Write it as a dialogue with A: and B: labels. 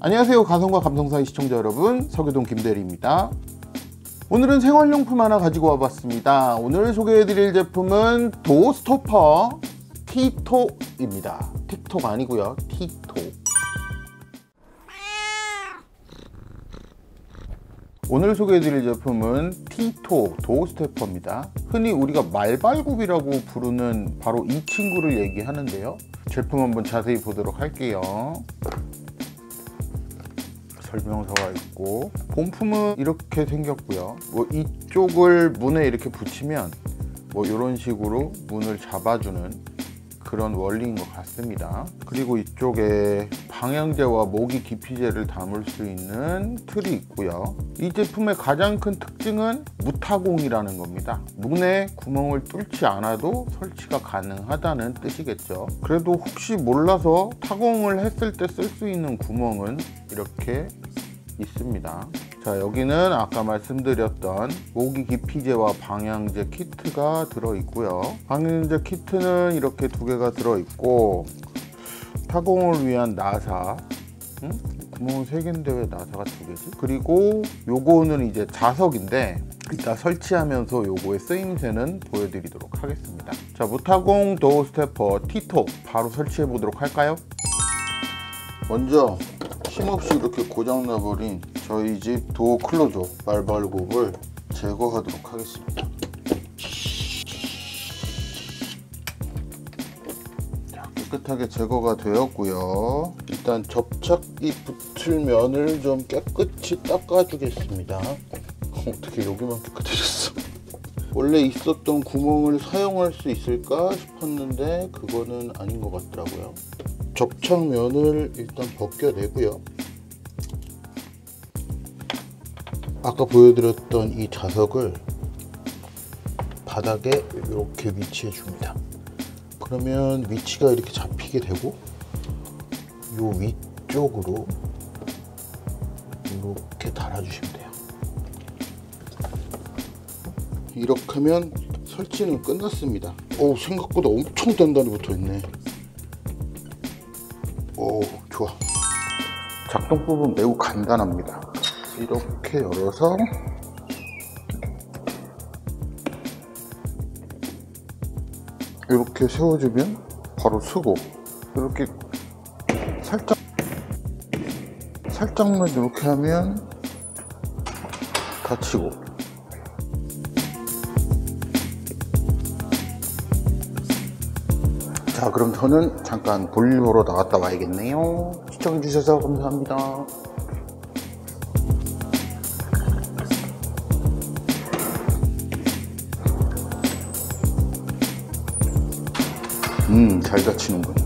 A: 안녕하세요, 가성과 감성 사이 시청자 여러분, 서교동 김대리입니다. 오늘은 생활용품 하나 가지고 와봤습니다. 오늘 소개해드릴 제품은 도어스토퍼 티톡입니다. 틱톡 아니고요, 티톡. 오늘 소개해드릴 제품은 티톡 도어스토퍼입니다. 흔히 우리가 말발굽이라고 부르는 바로 이 친구를 얘기하는데요. 제품 한번 자세히 보도록 할게요. 설명서가 있고, 본품은 이렇게 생겼고요. 이쪽을 문에 이렇게 붙이면 이런 식으로 문을 잡아주는 그런 원리인 것 같습니다. 그리고 이쪽에 방향제와 모기 기피제를 담을 수 있는 틀이 있고요. 이 제품의 가장 큰 특징은 무타공이라는 겁니다. 문에 구멍을 뚫지 않아도 설치가 가능하다는 뜻이겠죠. 그래도 혹시 몰라서 타공을 했을 때 쓸 수 있는 구멍은 이렇게 있습니다. 자, 여기는 아까 말씀드렸던 모기 기피제와 방향제 키트가 들어있고요. 방향제 키트는 이렇게 두 개가 들어있고, 타공을 위한 나사, 구멍은 3개인데 왜 나사가 2개지? 그리고 요거는 이제 자석인데 이따 설치하면서 요거의 쓰임새는 보여드리도록 하겠습니다. 자, 무타공 도어스토퍼 티톡 바로 설치해 보도록 할까요? 먼저 힘없이 이렇게 고장나버린 저희 집 도어 클로저 말발굽을 제거하도록 하겠습니다. 자, 깨끗하게 제거가 되었고요. 일단 접착이 붙을 면을 좀 깨끗이 닦아주겠습니다. 어떻게 여기만 깨끗해졌어? 원래 있었던 구멍을 사용할 수 있을까 싶었는데 그거는 아닌 것 같더라고요. 접착면을 일단 벗겨내고요. 아까 보여드렸던 이 자석을 바닥에 이렇게 위치해 줍니다. 그러면 위치가 이렇게 잡히게 되고, 요 위쪽으로 이렇게 달아주시면 돼요. 이렇게 하면 설치는 끝났습니다. 오, 생각보다 엄청 단단히 붙어있네. 오, 좋아. 작동법은 매우 간단합니다. 이렇게 열어서 이렇게 세워주면 바로 쓰고, 이렇게 살짝만 이렇게 하면 닫히고. 자, 그럼 저는 잠깐 볼일 보러 나갔다 와야겠네요. 시청해주셔서 감사합니다. 잘 닫히는군.